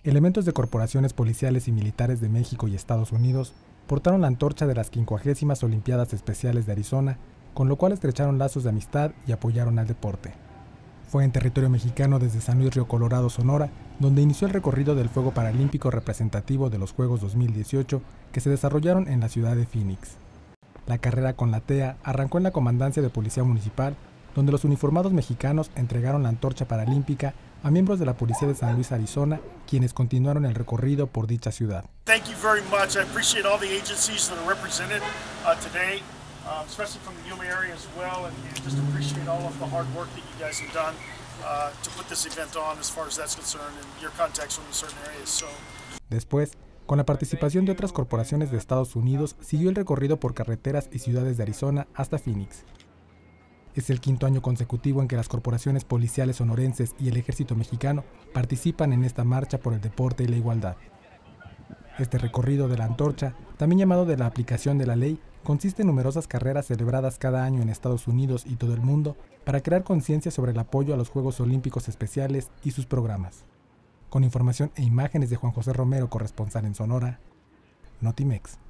Elementos de corporaciones policiales y militares de México y Estados Unidos portaron la antorcha de las 50º Olimpiadas Especiales de Arizona, con lo cual estrecharon lazos de amistad y apoyaron al deporte. Fue en territorio mexicano desde San Luis Río Colorado, Sonora, donde inició el recorrido del fuego paralímpico representativo de los Juegos 2018 que se desarrollaron en la ciudad de Phoenix. La carrera con la TEA arrancó en la Comandancia de Policía Municipal, donde los uniformados mexicanos entregaron la antorcha paralímpica a miembros de la Policía de San Luis, Arizona, quienes continuaron el recorrido por dicha ciudad. Thank you very much. I appreciate all the agencies that are represented today, especially from the Yuma area as well, and just appreciate all of the hard work that you guys have done to put this event on as far as that's concerned and your contacts from certain areas. So. Después, con la participación de otras corporaciones de Estados Unidos, siguió el recorrido por carreteras y ciudades de Arizona hasta Phoenix. Es el quinto año consecutivo en que las corporaciones policiales sonorenses y el ejército mexicano participan en esta marcha por el deporte y la igualdad. Este recorrido de la antorcha, también llamado de la aplicación de la ley, consiste en numerosas carreras celebradas cada año en Estados Unidos y todo el mundo para crear conciencia sobre el apoyo a los Juegos Olímpicos Especiales y sus programas. Con información e imágenes de Juan José Romero, corresponsal en Sonora, Notimex.